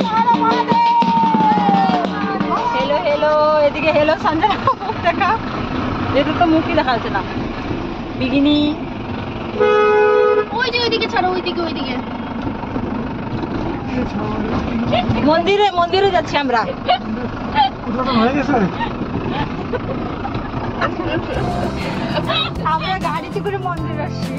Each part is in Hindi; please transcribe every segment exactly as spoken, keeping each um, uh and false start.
हेलो हेलो এদিকে হেলো সঞ্জনা দেখা এটা তো মুখই দেখা যাচ্ছে না বিগিনি ওই যে ওইদিকে ছাড়ো ওইদিকে ওইদিকে মন্দিরে মন্দিরে যাচ্ছি আমরা আমরা গাড়িতে করে মন্দির আসছি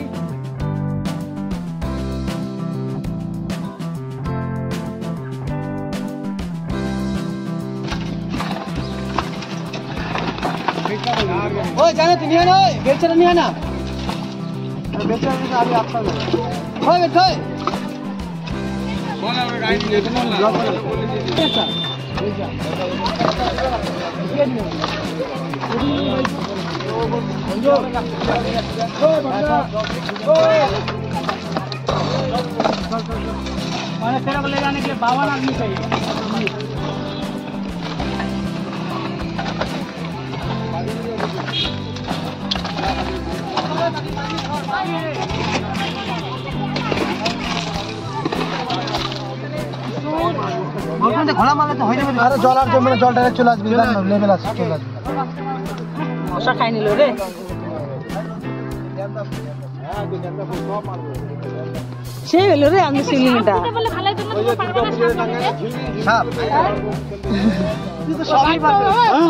ओए जाना तो नहीं है ना बेचना नहीं है ना बेचना नहीं अभी आपका है ओए बैठो कौन है गाड़ी ले तो कौन ला कैसा मैंने तेरे को ले जाने के लिए बावन आदमी चाहिए ঘোড়া মারলে তো হয়ে যাবে আরে জল আর জমে জল ডাইরেক্ট চলে আসবে লেভেল আছে চলে আসবে মশা খাই নিল রে সে হলো রে আমি সিলিংটা বলে ভালো জন্য তোমার পারবে না সাপ তুই তো সবই পারবে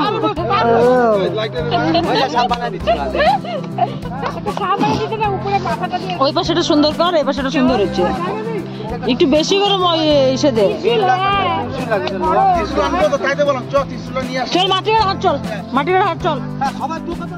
ওইটা সাপ বানাই দিচ্ছি সাপ বানিয়ে দিতে না উপরে মাথাটা দিয়ে ওই পাশেটা সুন্দর কর এই পাশেটা সুন্দর হচ্ছে একটু বেশি করে এসে দে চল মাটির হাট চল মাটির হাট চল সবাই দু কথা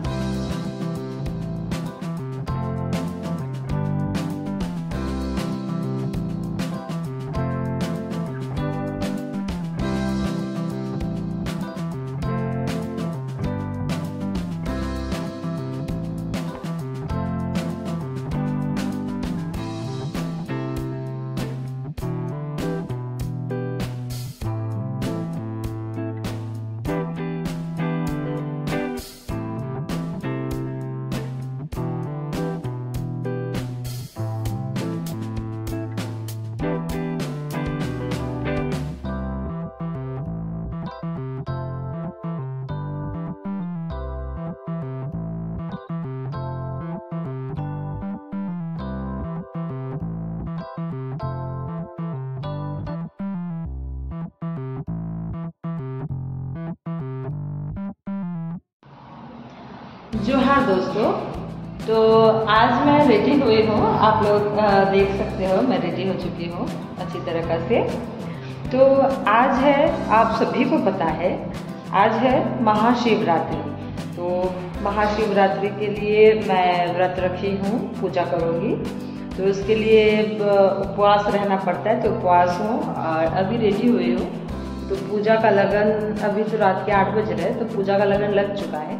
जोहार दोस्तों, तो आज मैं रेडी हुई हूँ। आप लोग देख सकते हो मैं रेडी हो चुकी हूँ अच्छी तरीक़ा से। तो आज है, आप सभी को पता है, आज है महाशिवरात्रि। तो महाशिवरात्रि के लिए मैं व्रत रखी हूँ, पूजा करूँगी। तो उसके लिए उपवास रहना पड़ता है, तो उपवास हूँ और अभी रेडी हुई हूँ। तो पूजा का लगन, अभी तो रात के आठ बज रहे हैं, तो पूजा का लगन लग चुका है।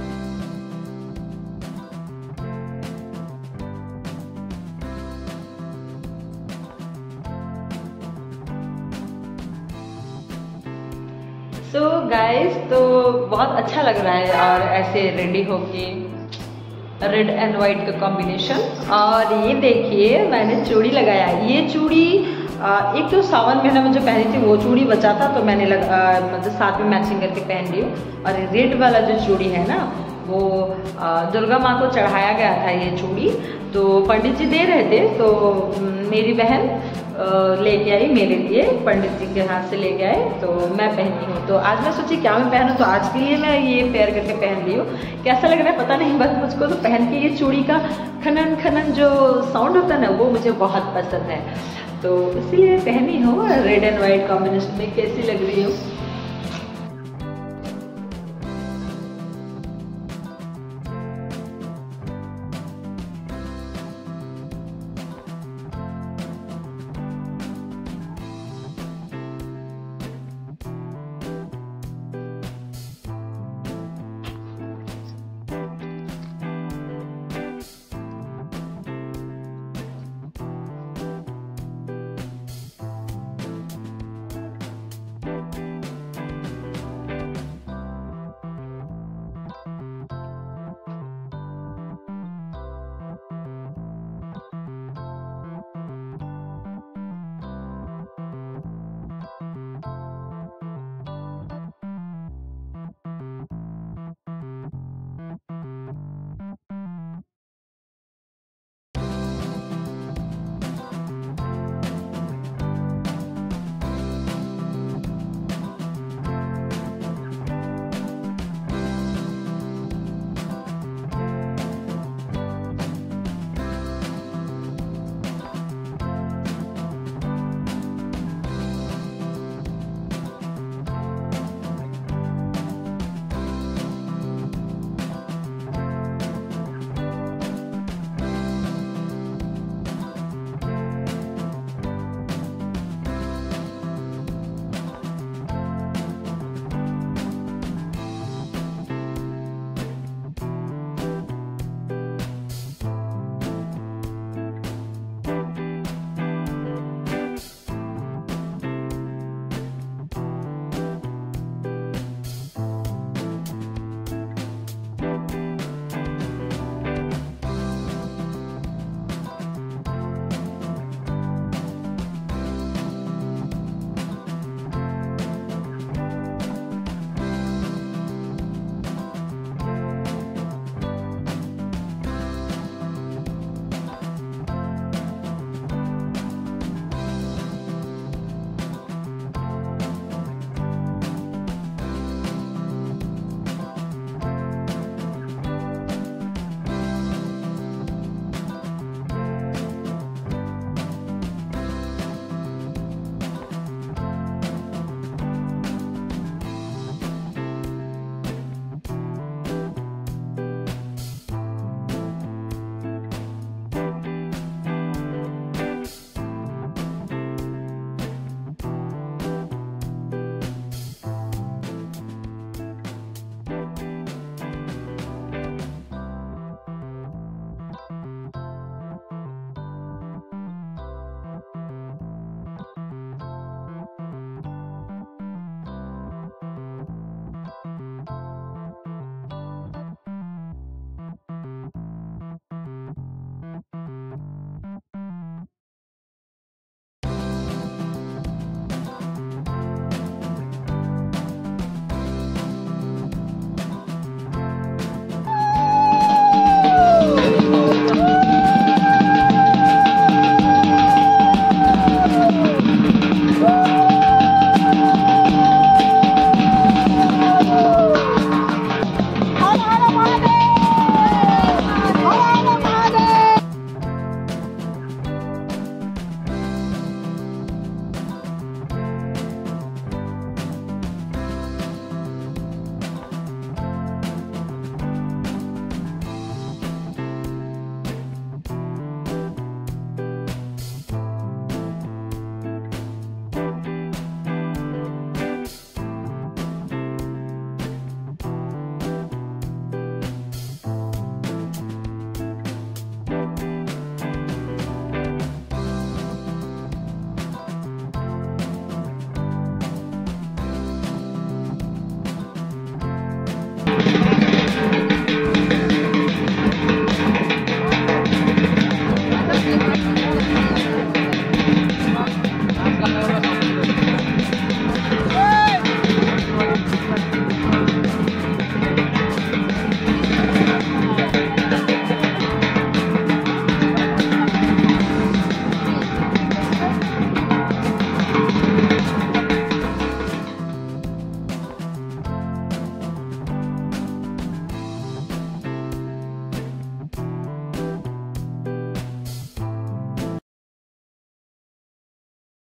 तो गाइस, तो बहुत अच्छा लग रहा है और ऐसे रेडी होके रेड एंड वाइट का कॉम्बिनेशन। और ये देखिए मैंने चूड़ी लगाया। ये चूड़ी एक तो सावन महीना में जो पहनी थी वो चूड़ी बचा था, तो मैंने लगा मतलब साथ में मैचिंग करके पहन ली। और रेड वाला जो चूड़ी है ना, वो दुर्गा माँ को चढ़ाया गया था ये चूड़ी। तो पंडित जी दे रहे थे, तो मेरी बहन लेके आई मेरे लिए, पंडित जी के हाथ से लेके आए, तो मैं पहनी हूँ। तो आज मैं सोची क्या मैं पहनूँ, तो आज के लिए मैं ये पेयर करके पहन ली हूँ। कैसा लग रहा है पता नहीं, बस मुझको तो पहन के ये चूड़ी का खनन खनन जो साउंड होता है ना, वो मुझे बहुत पसंद है, तो इसीलिए पहनी हूँ। रेड एंड वाइट कॉम्बिनेशन में कैसी लग रही हूँ।